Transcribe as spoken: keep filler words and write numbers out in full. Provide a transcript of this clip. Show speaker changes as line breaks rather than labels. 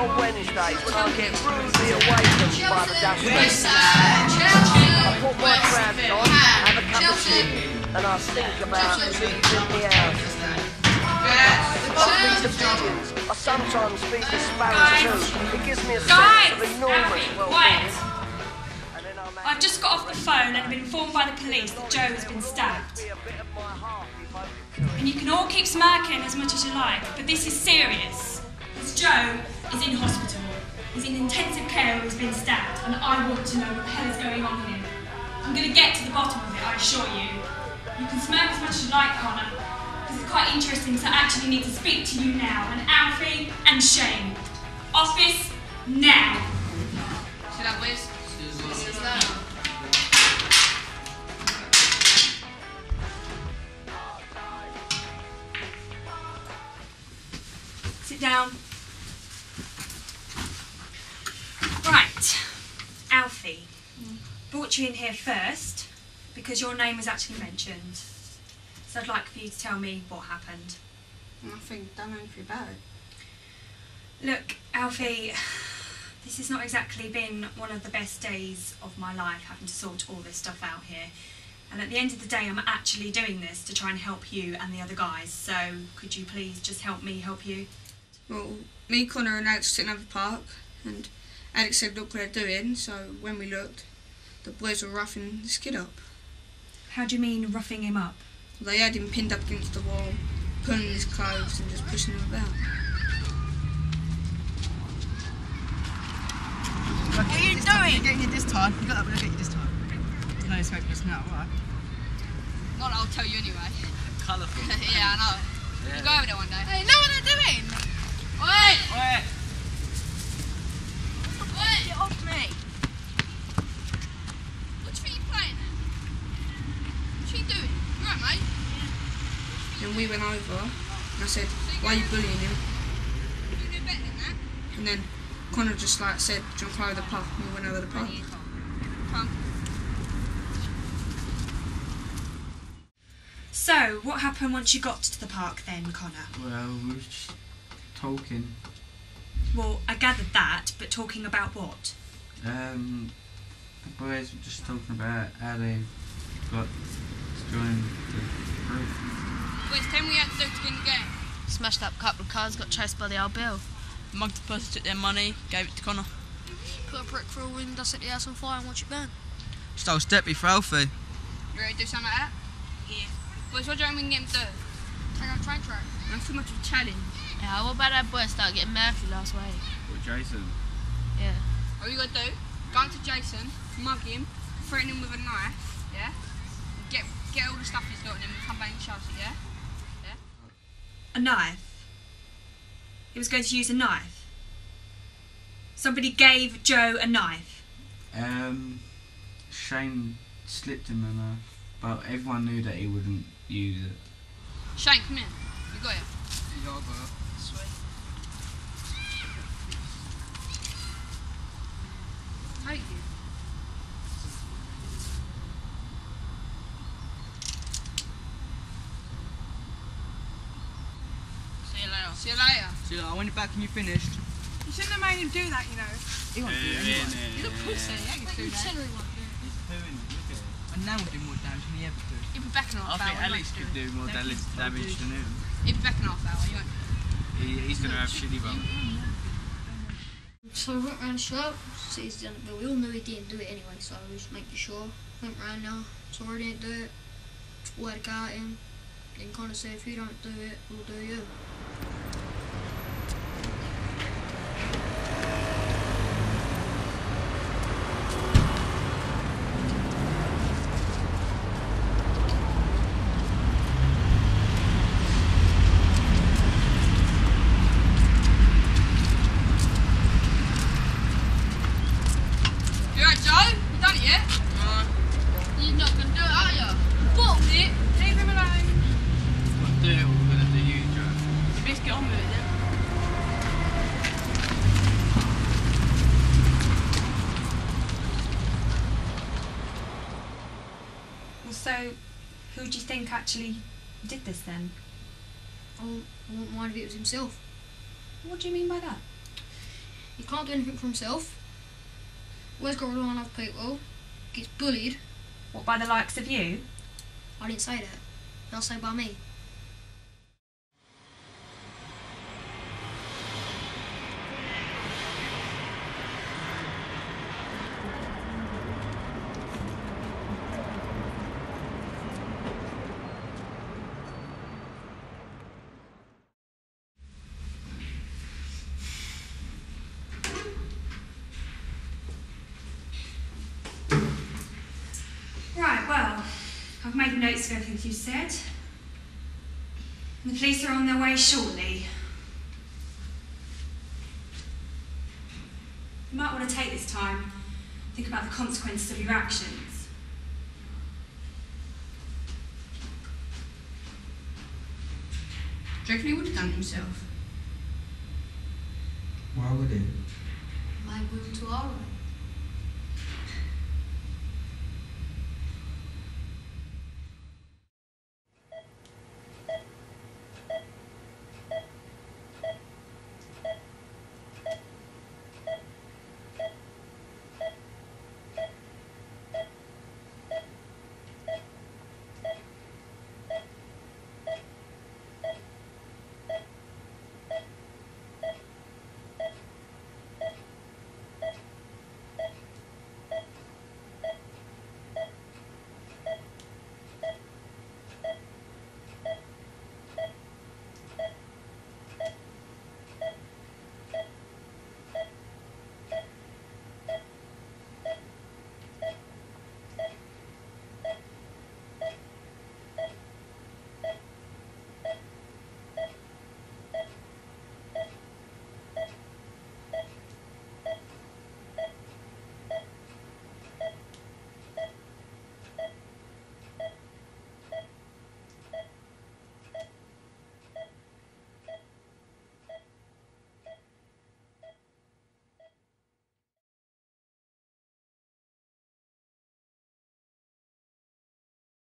on Wednesdays when I get rudely awakened by the dustman. I put my trousers on, have a cup of tea, and I think about leaving the house. I feed the pigeons. I sometimes feed the sparrows too. It gives me a sense of enormous well-being.
I've just got off the phone and been informed by the police that Joe has been stabbed. And you can all keep smirking as much as you like, but this is serious. Because Joe is in hospital. He's in intensive care where he's been stabbed, and I want to know what the hell is going on here. I'm going to get to the bottom of it, I assure you. You can smirk as much as you like, Connor. This is quite interesting, so I actually need to speak to you now. And Alfie and Shane. Office, now.
See that, Wiz? This is that.
Sit down. Right, Alfie. Mm. Brought you in here first because your name was actually mentioned. So I'd like for you to tell me what happened.
Nothing, don't know anything about it.
Look, Alfie, this has not exactly been one of the best days of my life, having to sort all this stuff out here. And at the end of the day, I'm actually doing this to try and help you and the other guys. So could you please just help me help you?
Well, me, Connor and Alex sitting at the park, and Alex said look what they're doing, so when we looked, the boys were roughing this kid up.
How do you mean roughing him up?
They had him pinned up against the wall, pulling his clothes and just pushing him about.
What are you doing? You're getting it this time. You got that, but I'll get you this time. No, it's hopeless now, right?
Not that I'll tell you anyway.
Colourful.
Yeah, I know.
Yeah.
We'll go over there one day.
Hey, know what they're doing?
Oi!
Oi!
Oi!
Get off me!
What do you think you're playing at? What are you doing? You alright, mate?
Then we went over, and I said, why are you bullying him?
You do better than that.
And then Connor just like said, do you want to play with the puck? And we went over the puck.
Come.
So, what happened once you got to the park then, Connor?
Well, we were just talking.
Well, I gathered that, but talking about what?
Um, the boys were just talking about how they got to join the group.
Boys, tell me what you had to do to get in the game.
Smashed up a couple of cars, got chased by the old Bill.
Mugged the person, took their money, gave it to Connor.
Put a brick through a window, set the house on fire and watch it burn.
Stole Steppy for Alfie.
You ready to do something like that? Yeah. Boys, what do you reckon we can get him to do? Take out a train track. That's too much of a challenge.
Yeah, what about that boy start getting murky last week?
Or Jason.
Yeah.
What you got to do? Go up to Jason, mug him, threaten him with a knife, yeah? Get get all the stuff he's got in him and come back and shout it, yeah? Yeah?
A knife? He was going to use a knife? Somebody gave Joe a knife?
Um, Shane slipped him a knife, but everyone knew that he wouldn't use it.
Shane, come here. You got it?
Yeah, I got it.
Sweet. Thank you. See you later. See you later.
See you later. When you're back and you finished.
You shouldn't have made him do that, you know.
He won't do it anyway.
He's a pussy. He ain't gonna do that.
He's pooing, look at it.
And now we'll do more damage than he ever could.
He'll be back in half
I
hour.
think Alex could do more damage damage than him.
He'll be back in half hour. You won't.
He, he's going to have shitty bum.
So we went round the shop, so he's done it, but we all knew he didn't do it anyway, so we just making sure. Went round now, sorry he didn't do it, word got him, then Connor said if you don't do it, we'll do you.
So, who do you think actually did this then?
Oh, I wouldn't mind if it was himself.
What do you mean by that?
He can't do anything for himself. Always got to rely on other people. Gets bullied.
What, by the likes of you?
I didn't say that. They'll say by me.
Right, well, I've made notes of everything you said. And the police are on their way shortly. You might want to take this time, think about the consequences of your actions.
Do you reckon he would have done it himself?
Why would he?
Maybe we were too hard on him.